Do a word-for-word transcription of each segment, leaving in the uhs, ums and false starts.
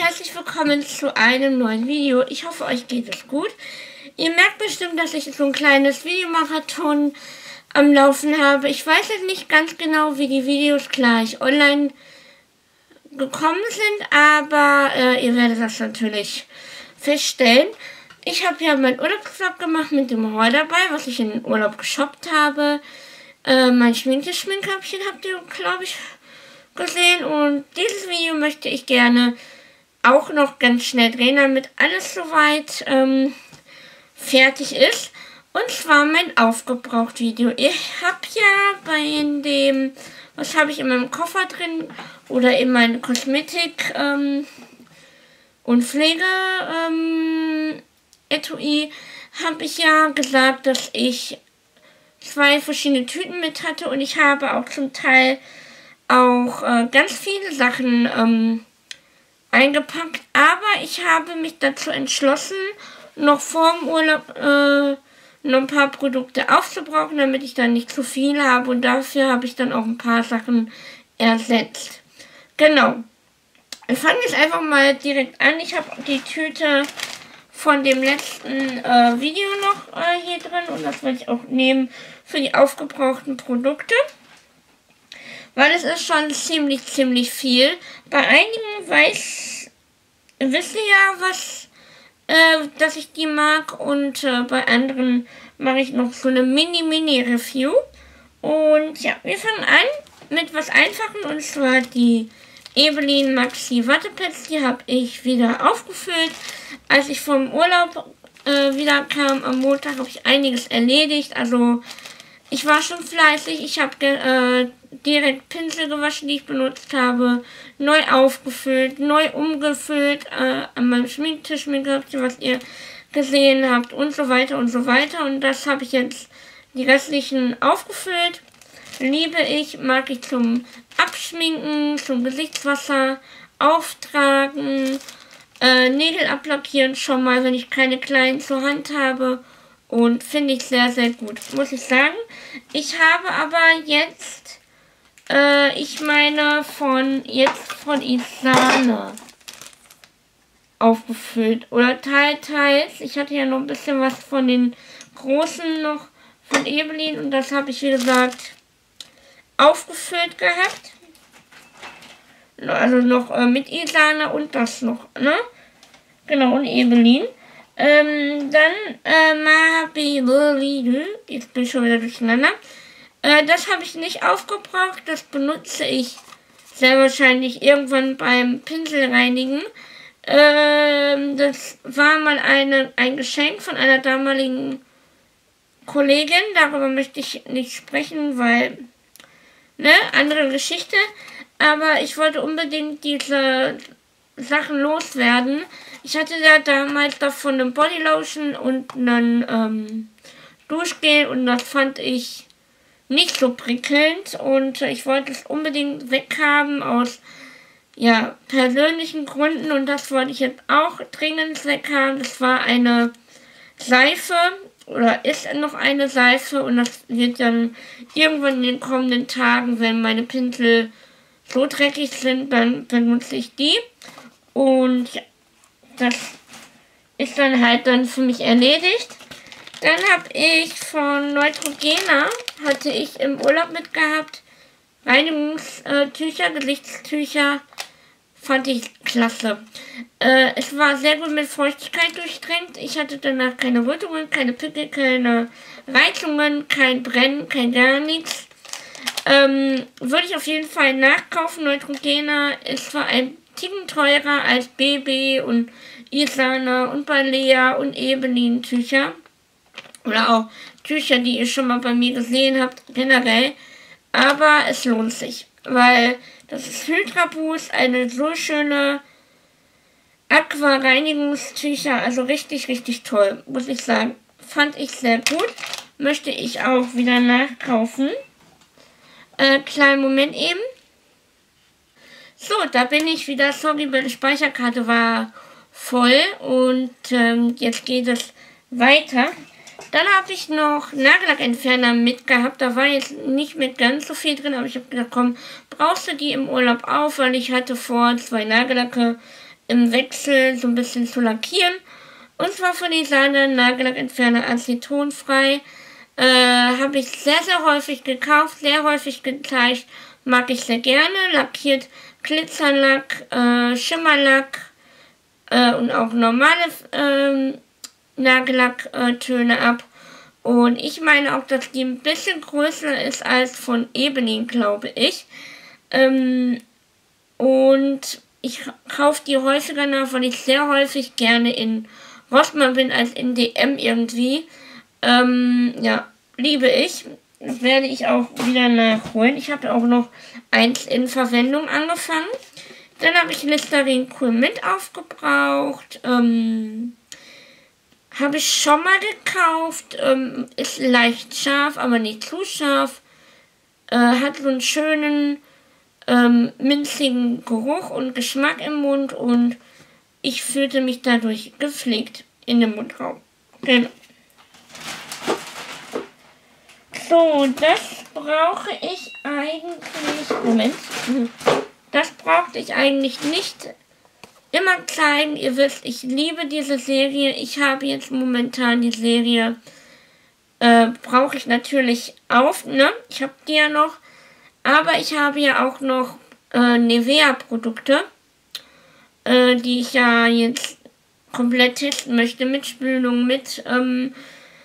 herzlich willkommen zu einem neuen Video. Ich hoffe, euch geht es gut. Ihr merkt bestimmt, dass ich so ein kleines Videomarathon am Laufen habe. Ich weiß jetzt nicht ganz genau, wie die Videos gleich online gekommen sind, aber äh, ihr werdet das natürlich feststellen. Ich habe ja meinen Urlaubsvlog gemacht mit dem Haul dabei, was ich in den Urlaub geshoppt habe. Äh, mein Schminke-Schminkkörbchen habt ihr, glaube ich, gesehen. Und dieses Video möchte ich gerne auch noch ganz schnell drehen, damit alles soweit ähm, fertig ist. Und zwar mein Aufgebraucht-Video. Ich habe ja bei dem, was habe ich in meinem Koffer drin oder in meinem Kosmetik ähm, und Pflege ähm, Etui, habe ich ja gesagt, dass ich zwei verschiedene Tüten mit hatte und ich habe auch zum Teil auch äh, ganz viele Sachen ähm, eingepackt, aber ich habe mich dazu entschlossen, noch vor dem Urlaub äh, noch ein paar Produkte aufzubrauchen, damit ich dann nicht zu viel habe, und dafür habe ich dann auch ein paar Sachen ersetzt. Genau. Wir fangen jetzt einfach mal direkt an. Ich habe die Tüte von dem letzten äh, Video noch äh, hier drin und das werde ich auch nehmen für die aufgebrauchten Produkte. Weil es ist schon ziemlich, ziemlich viel. Bei einigen weiß, wisst ihr ja, was, äh, dass ich die mag. Und äh, bei anderen mache ich noch so eine Mini-Mini-Review. Und ja, wir fangen an mit was Einfachen. Und zwar die Ebelin Maxi Wattepads. Die habe ich wieder aufgefüllt. Als ich vom Urlaub äh, wieder kam am Montag, habe ich einiges erledigt. Also ich war schon fleißig. Ich habe äh, direkt Pinsel gewaschen, die ich benutzt habe, neu aufgefüllt, neu umgefüllt, äh, an meinem Schminktisch, was ihr gesehen habt und so weiter und so weiter. Und das habe ich jetzt die restlichen aufgefüllt. Liebe ich, mag ich zum Abschminken, zum Gesichtswasser auftragen, äh, Nägel ablackieren schon mal, wenn ich keine kleinen zur Hand habe. Und finde ich sehr, sehr gut, muss ich sagen. Ich habe aber jetzt, äh, ich meine von, jetzt von Isane aufgefüllt. Oder teil, teils. Ich hatte ja noch ein bisschen was von den großen noch von Ebelin. Und das habe ich, wie gesagt, aufgefüllt gehabt. Also noch äh, mit Isane und das noch, ne? Genau, und Ebelin. Ähm, dann, äh, Mahabili, jetzt bin ich schon wieder durcheinander. Äh, das habe ich nicht aufgebraucht, das benutze ich sehr wahrscheinlich irgendwann beim Pinselreinigen. Ähm, das war mal eine, ein Geschenk von einer damaligen Kollegin, darüber möchte ich nicht sprechen, weil, ne, andere Geschichte. Aber ich wollte unbedingt diese Sachen loswerden. Ich hatte ja damals davon eine Bodylotion und einen ähm, Duschgel und das fand ich nicht so prickelnd und ich wollte es unbedingt weghaben aus ja, persönlichen Gründen und das wollte ich jetzt auch dringend weghaben. Das war eine Seife oder ist noch eine Seife und das wird dann irgendwann in den kommenden Tagen, wenn meine Pinsel so dreckig sind, dann benutze ich die und ja. Das ist dann halt dann für mich erledigt. Dann habe ich von Neutrogena, hatte ich im Urlaub mitgehabt, Reinigungstücher, Gesichtstücher, fand ich klasse. Äh, es war sehr gut mit Feuchtigkeit durchtränkt. Ich hatte danach keine Rötungen, keine Pickel, keine Reizungen, kein Brennen, kein gar nichts. Ähm, würde ich auf jeden Fall nachkaufen. Neutrogena ist zwar ein Ticken teurer als B B und Isane und Balea und Ebelin Tücher. Oder auch Tücher, die ihr schon mal bei mir gesehen habt, generell. Aber es lohnt sich, weil das ist Hydra Boost, eine so schöne Aqua-Reinigungstücher. Also richtig, richtig toll, muss ich sagen. Fand ich sehr gut. Möchte ich auch wieder nachkaufen. Äh, kleinen Moment eben. So, da bin ich wieder. Sorry, meine Speicherkarte war voll und ähm, jetzt geht es weiter. Dann habe ich noch Nagellackentferner mitgehabt. Da war jetzt nicht mehr ganz so viel drin, aber ich habe gedacht, komm, brauchst du die im Urlaub auf, weil ich hatte vor, zwei Nagellacke im Wechsel so ein bisschen zu lackieren. Und zwar von Lisana Nagellackentferner acetonfrei. Äh, habe ich sehr, sehr häufig gekauft, sehr häufig gezeigt. Mag ich sehr gerne. Lackiert Glitzerlack, äh, Schimmerlack äh, und auch normale äh, Nagellacktöne ab. Und ich meine auch, dass die ein bisschen größer ist als von Ebony, glaube ich. Ähm, und ich kaufe die häufiger nach, weil ich sehr häufig gerne in Rossmann bin als in D M irgendwie. Ähm, ja, liebe ich. Das werde ich auch wieder nachholen. Ich habe auch noch eins in Verwendung angefangen. Dann habe ich Listerine Cool Mint aufgebraucht. Ähm, habe ich schon mal gekauft. Ähm, ist leicht scharf, aber nicht zu scharf. Äh, hat so einen schönen, ähm, minzigen Geruch und Geschmack im Mund. Und ich fühlte mich dadurch gepflegt in dem Mundraum. Genau. So, das brauche ich eigentlich... Moment. Das brauchte ich eigentlich nicht immer zeigen. Ihr wisst, ich liebe diese Serie. Ich habe jetzt momentan die Serie... Äh, brauche ich natürlich auf, ne? Ich habe die ja noch. Aber ich habe ja auch noch äh, Nivea-Produkte, äh, die ich ja jetzt komplett testen möchte. Mit Spülung, mit... Ähm,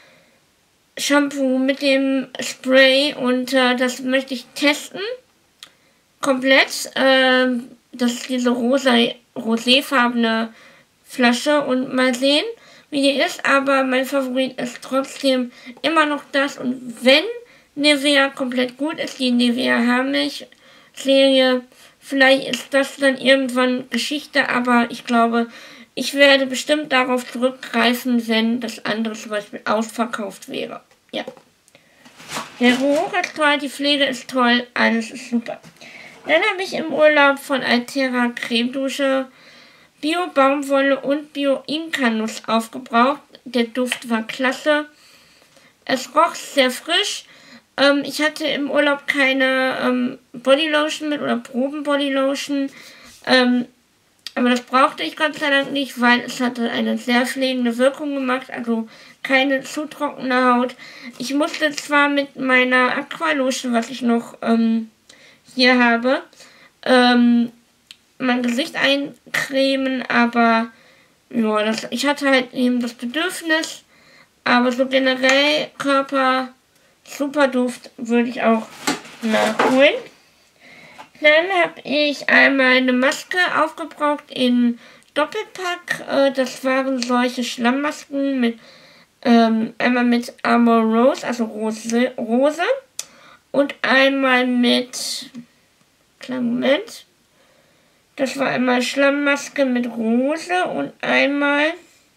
Shampoo mit dem Spray und äh, das möchte ich testen. Komplett. Äh, das ist diese rosa, roséfarbene Flasche und mal sehen, wie die ist. Aber mein Favorit ist trotzdem immer noch das. Und wenn Nivea komplett gut ist, die Nivea Haarmilch-Serie, vielleicht ist das dann irgendwann Geschichte, aber ich glaube, ich werde bestimmt darauf zurückgreifen, wenn das andere zum Beispiel ausverkauft wäre. Ja. Der Geruch ist toll, die Pflege ist toll, alles ist super. Dann habe ich im Urlaub von Altera Creme Dusche Bio Baumwolle und Bio Inka Nuss aufgebraucht. Der Duft war klasse. Es roch sehr frisch. Ähm, ich hatte im Urlaub keine ähm, Bodylotion mit oder Proben-Bodylotion. Ähm, Aber das brauchte ich Gott sei Dank nicht, weil es hatte eine sehr pflegende Wirkung gemacht, also keine zu trockene Haut. Ich musste zwar mit meiner Aqualotion, was ich noch ähm, hier habe, ähm, mein Gesicht eincremen, aber ja, das, ich hatte halt eben das Bedürfnis, aber so generell Körper, super Duft, würde ich auch nachholen. Dann habe ich einmal eine Maske aufgebraucht in Doppelpack. Das waren solche Schlammmasken mit ähm, einmal mit Amor Rose, also Rose, Rose und einmal mit, kleinen Moment, das war einmal Schlammmaske mit Rose und einmal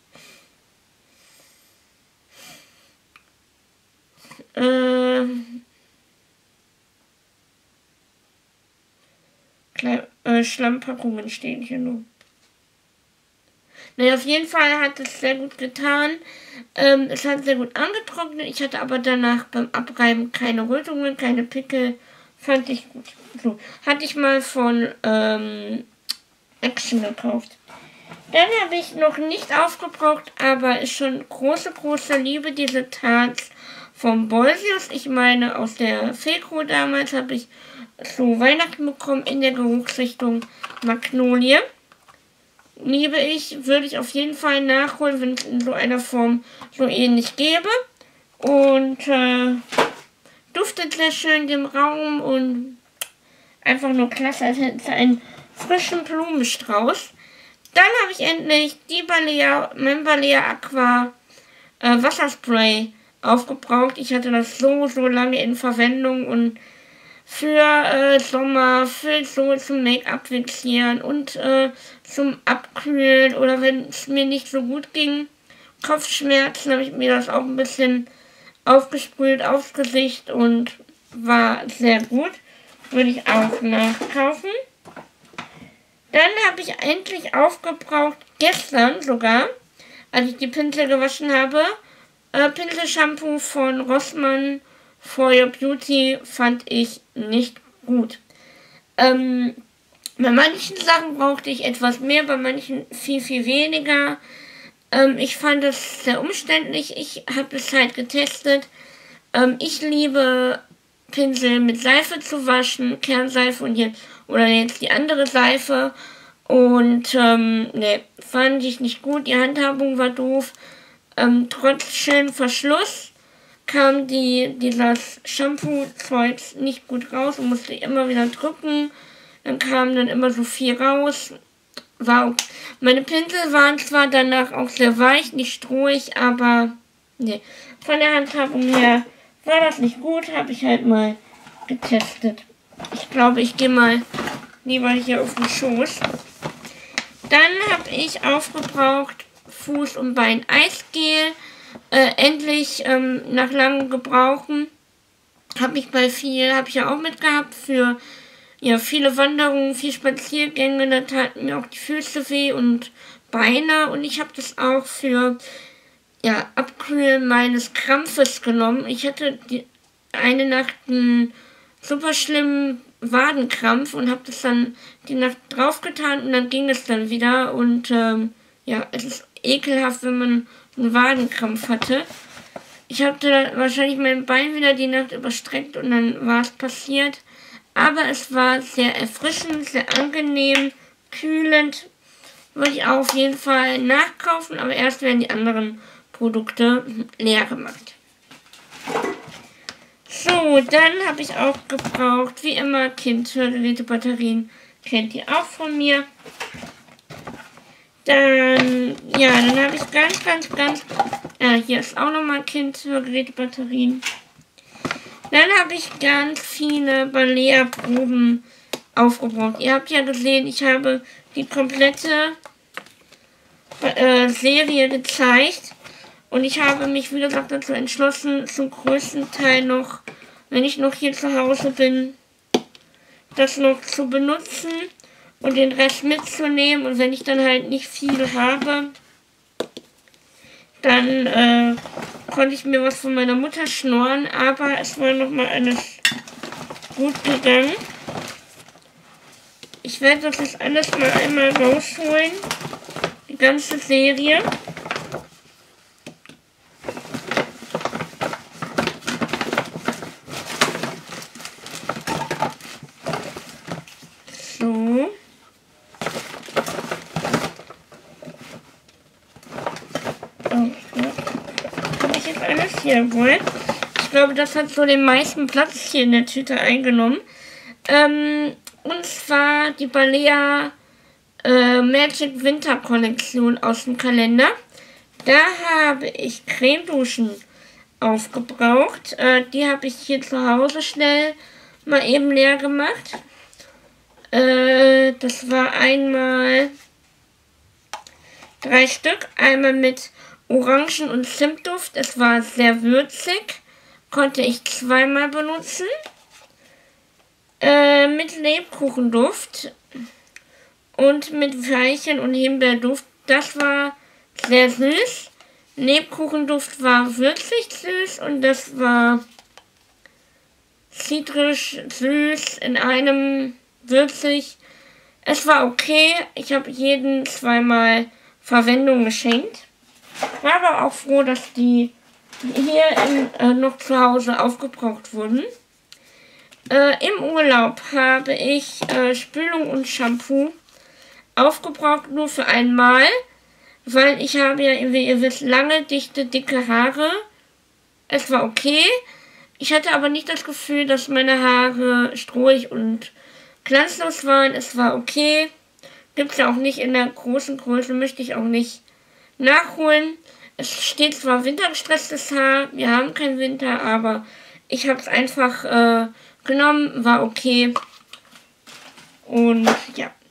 äh, Kleine, äh, Schlammpackungen stehen hier nur. Naja, auf jeden Fall hat es sehr gut getan. Ähm, es hat sehr gut angetrocknet. Ich hatte aber danach beim Abreiben keine Rötungen, keine Pickel. Fand ich gut. So, hatte ich mal von ähm, Action gekauft. Dann habe ich noch nicht aufgebraucht, aber ist schon große, große Liebe, diese Tarts vom Bolsius. Ich meine, aus der Fekro damals habe ich zu Weihnachten bekommen in der Geruchsrichtung Magnolie. Liebe ich, würde ich auf jeden Fall nachholen, wenn es in so einer Form so ähnlich gäbe. Und äh, duftet sehr schön im Raum und einfach nur klasse, als hätte es einen frischen Blumenstrauß. Dann habe ich endlich die Balea, mein Balea Aqua äh, Wasserspray aufgebraucht. Ich hatte das so, so lange in Verwendung und für äh, Sommer, für so zum Make-up fixieren und äh, zum Abkühlen oder wenn es mir nicht so gut ging, Kopfschmerzen, habe ich mir das auch ein bisschen aufgesprüht aufs Gesicht und war sehr gut. Würde ich auch nachkaufen. Dann habe ich endlich aufgebraucht, gestern sogar, als ich die Pinsel gewaschen habe, äh, Pinselshampoo von Rossmann For Your Beauty fand ich nicht gut. Ähm, Bei manchen Sachen brauchte ich etwas mehr, bei manchen viel, viel weniger. Ähm, ich fand es sehr umständlich. Ich habe es halt getestet. Ähm, ich liebe Pinsel mit Seife zu waschen, Kernseife und jetzt, oder jetzt die andere Seife. Und ähm, ne, fand ich nicht gut. Die Handhabung war doof. Ähm, trotz schönem Verschluss kam die, dieses Shampoo-Zeugs nicht gut raus und musste immer wieder drücken. Dann kam dann immer so viel raus. War okay. Meine Pinsel waren zwar danach auch sehr weich, nicht strohig, aber ne, von der Handhabung her war das nicht gut. Habe ich halt mal getestet. Ich glaube, ich gehe mal lieber hier auf den Schoß. Dann habe ich aufgebraucht Fuß- und Bein-Eisgel. Äh, endlich ähm, nach langem Gebrauchen habe ich bei viel, habe ich ja auch mitgehabt für ja, viele Wanderungen, viele Spaziergänge. Da taten mir auch die Füße weh und Beine. Und ich habe das auch für ja, Abkühlen meines Krampfes genommen. Ich hatte die, eine Nacht einen super schlimmen Wadenkrampf und habe das dann die Nacht draufgetan und dann ging es dann wieder. Und ähm, ja, es ist ekelhaft, wenn man einen Wadenkrampf hatte. Ich hatte wahrscheinlich mein Bein wieder die Nacht überstreckt und dann war es passiert. Aber es war sehr erfrischend, sehr angenehm, kühlend. Würde ich auch auf jeden Fall nachkaufen, aber erst werden die anderen Produkte leer gemacht. So, dann habe ich auch gebraucht, wie immer, Kind-Hörgeräte-Batterien. Kennt ihr auch von mir. Dann, ja, dann habe ich ganz, ganz, ganz, äh, hier ist auch nochmal Kind-Hörgeräte-Batterien. Dann habe ich ganz viele Balea-Proben aufgebraucht. Ihr habt ja gesehen, ich habe die komplette äh, Serie gezeigt. Und ich habe mich, wie gesagt, dazu entschlossen, zum größten Teil noch, wenn ich noch hier zu Hause bin, das noch zu benutzen und den Rest mitzunehmen. Und wenn ich dann halt nicht viel habe, dann äh, konnte ich mir was von meiner Mutter schnorren. Aber es war nochmal alles gut gegangen. Ich werde das jetzt alles mal einmal rausholen. Die ganze Serie. So. Oh, habe ich jetzt alles hier wohl? Ich glaube, das hat so den meisten Platz hier in der Tüte eingenommen. Ähm, und zwar die Balea äh, Magic Winter Kollektion aus dem Kalender. Da habe ich Cremeduschen aufgebraucht. Äh, die habe ich hier zu Hause schnell mal eben leer gemacht. Äh, das war einmal drei Stück. Einmal mit Orangen- und Zimtduft. Es war sehr würzig. Konnte ich zweimal benutzen. Äh, mit Lebkuchenduft und mit Veilchen und Himbeerduft. Das war sehr süß. Lebkuchenduft war würzig süß und das war zitrisch süß in einem würzig. Es war okay. Ich habe jeden zweimal Verwendung geschenkt. War aber auch froh, dass die hier in, äh, noch zu Hause aufgebraucht wurden. Äh, Im Urlaub habe ich äh, Spülung und Shampoo aufgebraucht, nur für einmal, weil ich habe ja, wie ihr wisst, lange, dichte, dicke Haare. Es war okay. Ich hatte aber nicht das Gefühl, dass meine Haare strohig und glanzlos waren. Es war okay. Gibt es ja auch nicht in der großen Größe, möchte ich auch nicht nachholen. Es steht zwar wintergestresstes Haar, wir haben keinen Winter, aber ich habe es einfach äh, genommen, war okay. Und ja,